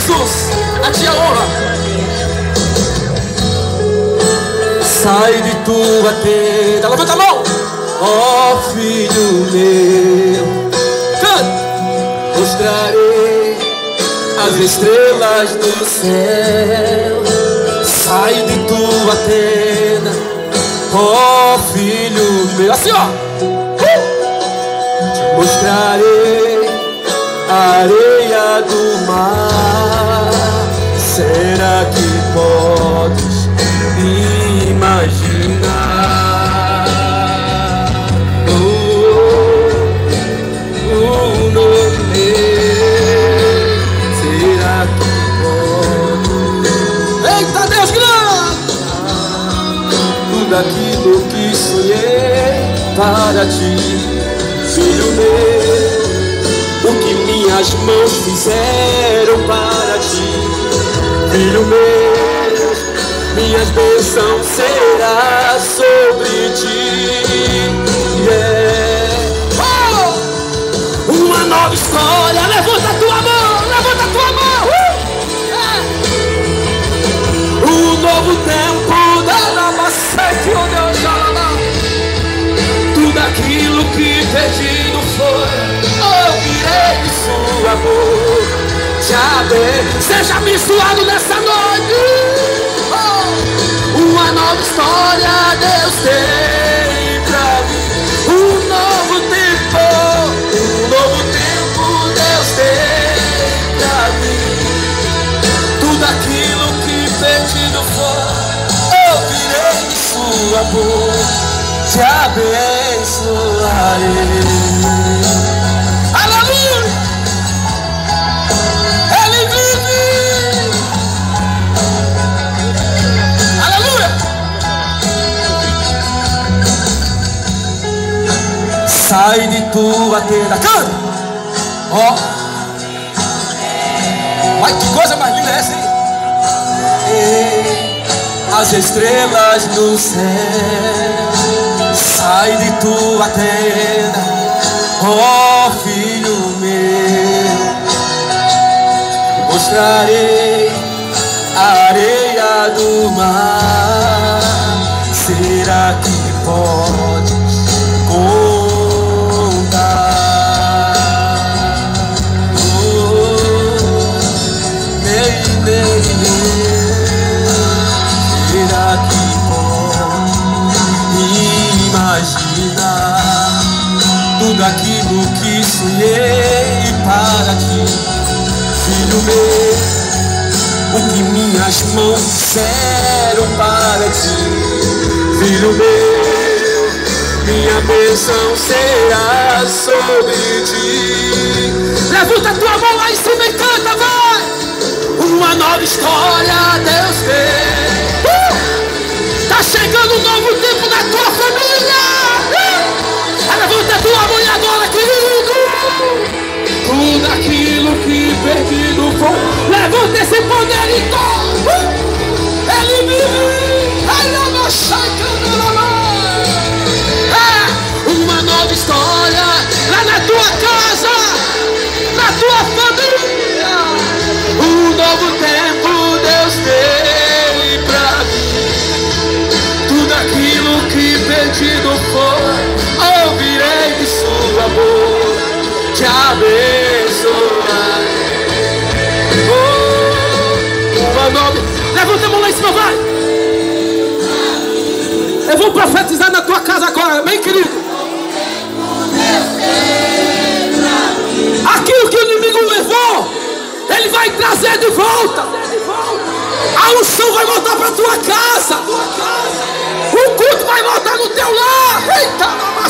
Jesus, a ti a honra. Sai de tua tenda, levanta a mão. Ó filho meu, canta. Mostrarei as estrelas do céu. Sai de tua tenda, ó filho meu. Assim ó. Te mostrarei a areia do mar. Será que podes imaginar? O nome, será que podes? Eita Deus grande! Tudo aquilo que sonhei para ti, filho meu. O que minhas mãos fizeram para ti, filho meu. Minhas bênçãos será sobre ti. Yeah. Oh! Uma nova história. Levanta a tua mão, levanta a tua mão. Um novo tempo da nova sete, onde eu já tudo aquilo que perdido foi, ouvirei de sua boca. Já bem, seja abençoado nessa noite. Uma nova história Deus tem pra mim. Um novo tempo Deus tem pra mim. Tudo aquilo que perdido foi, ouvirei de sua boca. Te abençoarei. Aleluia! Ele vive! Aleluia! Sai de tua tenda, canta! Ó! Mas que coisa mais linda é essa, hein? As estrelas do céu. Sai de tua tenda, ó filho meu. Mostrarei a areia do mar. Será que podes contar? Será que imaginar tudo aquilo que sonhei para ti, filho meu. O que minhas mãos fizeram para ti, filho meu. Minha bênção será sobre ti. Levanta a tua mão lá em cima e canta, vai. Uma nova história Deus tem. Tá chegando um novo tempo na tua família. Levanta a tua mão agora, querido. Tudo aquilo que perdido foi, levanta esse poder e toma. Ele vive. Uma nova história lá na tua casa, na tua família. Um novo tempo Deus tem pra mim. Tudo aquilo que perdido foi, ouvirei de sua boca. Te abençoar. Uma nova. Levanta a mão lá em cima, vai. Eu vou profetizar na tua casa agora, amém, querido? Aquilo que o inimigo levou, ele vai trazer de volta. A unção vai voltar para tua casa. O culto vai voltar no teu lar. Eita,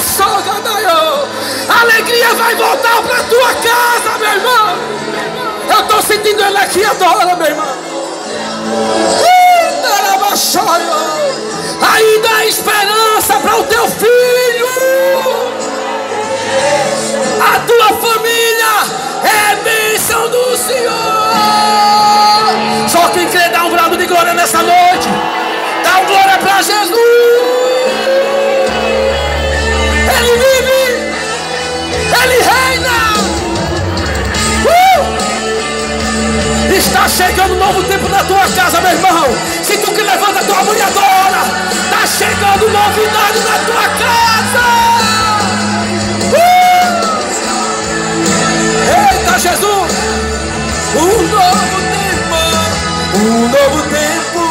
a alegria vai voltar para tua casa, meu irmão. Eu estou sentindo ele aqui agora, meu irmão. Ainda há esperança para o teu filho. A tua família é bênção do Senhor. Só quem crê dá um brado de glória nessa noite. Dá um glória para Jesus. Ele vive. Ele reina. Está chegando um novo tempo na tua casa, meu irmão. Se tu que levanta a tua mão e adora, tá chegando novidade na tua casa. Eita Jesus! Um novo tempo, um novo tempo.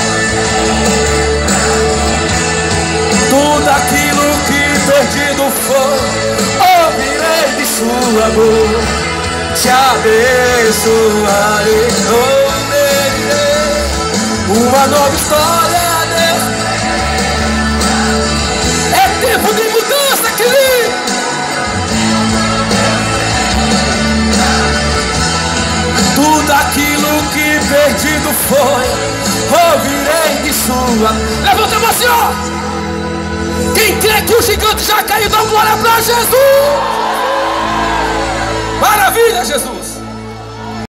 Tudo aquilo que perdido foi, ouvirei de sua boca. Te abençoarei, uma nova história, Deus. É tempo de mudança, querido. Tudo aquilo que perdido foi, ouvirei de sua. Levanta a mão, Senhor. Quem crê que o gigante já caiu, dá glória para Jesus. Maravilha, Jesus.